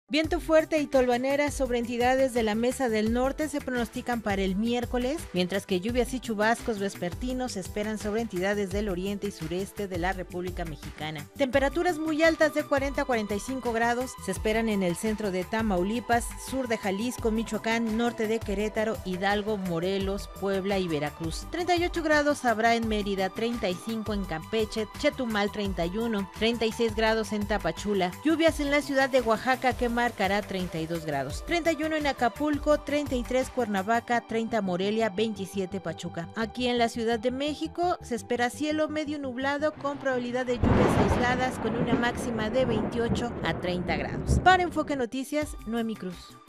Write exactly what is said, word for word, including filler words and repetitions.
Viento fuerte y tolvaneras sobre entidades de la Mesa del Norte se pronostican para el miércoles, mientras que lluvias y chubascos vespertinos se esperan sobre entidades del oriente y sureste de la República Mexicana. Temperaturas muy altas de cuarenta a cuarenta y cinco grados se esperan en el centro de Tamaulipas, sur de Jalisco, Michoacán, norte de Querétaro, Hidalgo, Morelos, Puebla y Veracruz. treinta y ocho grados habrá en Mérida, treinta y cinco en Campeche, Chetumal treinta y uno, treinta y seis grados en Tapachula. Lluvias en la ciudad de Oaxaca que marcará treinta y dos grados, treinta y uno en Acapulco, treinta y tres Cuernavaca, treinta Morelia, veintisiete Pachuca. Aquí en la Ciudad de México se espera cielo medio nublado con probabilidad de lluvias aisladas con una máxima de veintiocho a treinta grados. Para Enfoque Noticias, Noemi Cruz.